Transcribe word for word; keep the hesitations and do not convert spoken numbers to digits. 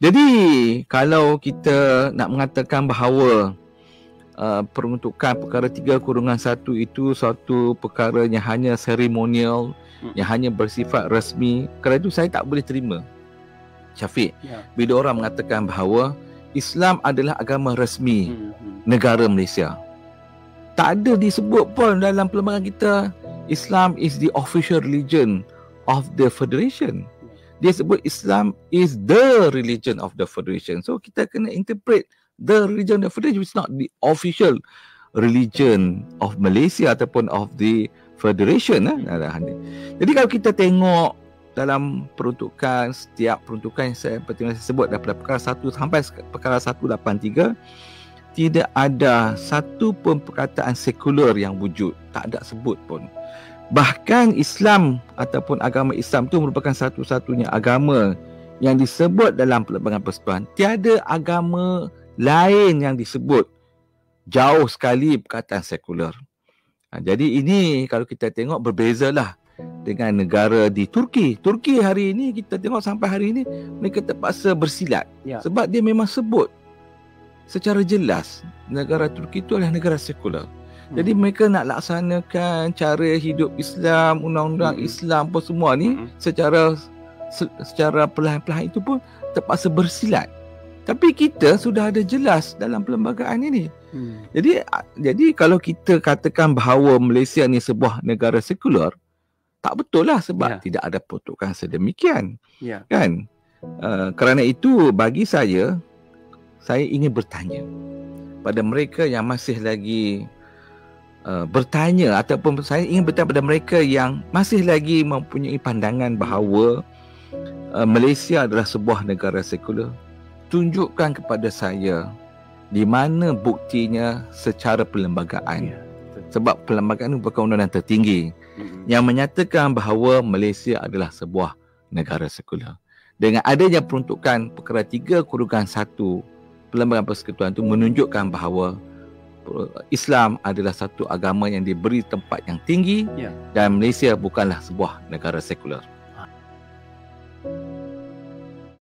Jadi kalau kita nak mengatakan bahawa uh, peruntukan perkara tiga kurungan satu itu suatu perkara yang hanya seremonial, hmm. yang hanya bersifat rasmi, kerana itu saya tak boleh terima, Syafiq, ya. Bila orang mengatakan bahawa Islam adalah agama rasmi hmm. Hmm. negara Malaysia. Tak ada disebut pun dalam perlembagaan kita Islam is the official religion of the federation. Dia sebut Islam is the religion of the federation. So kita kena interpret the religion of the federation is not the official religion of Malaysia ataupun of the federation. Eh? Jadi kalau kita tengok dalam peruntukan, setiap peruntukan yang saya, seperti yang saya sebut daripada perkara satu sampai perkara seratus lapan puluh tiga, tidak ada satu pun perkataan sekular yang wujud. Tak ada sebut pun. Bahkan Islam ataupun agama Islam itu merupakan satu-satunya agama yang disebut dalam perlembagaan persekutuan. Tiada agama lain yang disebut. Jauh sekali perkataan sekular. Ha, jadi ini kalau kita tengok berbezalah dengan negara di Turki. Turki hari ini kita tengok sampai hari ini mereka terpaksa bersilat. Ya. Sebab dia memang sebut secara jelas negara Turki itu adalah negara sekular. Hmm. Jadi mereka nak laksanakan cara hidup Islam, undang-undang hmm. Islam apa semua ni hmm. secara se, secara perlahan-perlahan itu pun terpaksa bersilat. Tapi kita sudah ada jelas dalam perlembagaan ini. Hmm. Jadi jadi kalau kita katakan bahawa Malaysia ni sebuah negara sekular, tak betul lah sebab yeah. tidak ada peruntukan sedemikian. Yeah. Kan? Uh, kerana itu bagi saya saya ingin bertanya pada mereka yang masih lagi uh, bertanya ataupun saya ingin bertanya pada mereka yang masih lagi mempunyai pandangan bahawa uh, Malaysia adalah sebuah negara sekular. Tunjukkan kepada saya di mana buktinya secara perlembagaan. Ya, sebab perlembagaan itu merupakan undang-undang tertinggi mm-hmm. yang menyatakan bahawa Malaysia adalah sebuah negara sekular. Dengan adanya peruntukan perkara tiga kurungan satu perlembagaan persekutuan itu menunjukkan bahawa Islam adalah satu agama yang diberi tempat yang tinggi ya. Dan Malaysia bukanlah sebuah negara sekular.